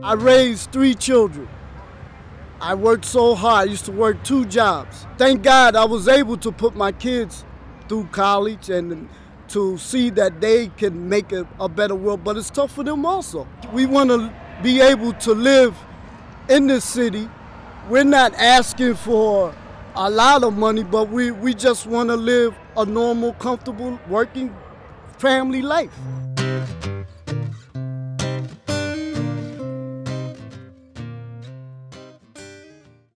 I raised 3 children. I worked so hard. I used to work 2 jobs. Thank God I was able to put my kids through college and to see that they can make a better world, but it's tough for them also. We want to be able to live in this city. We're not asking for a lot of money, but we just want to live a normal, comfortable, working family life.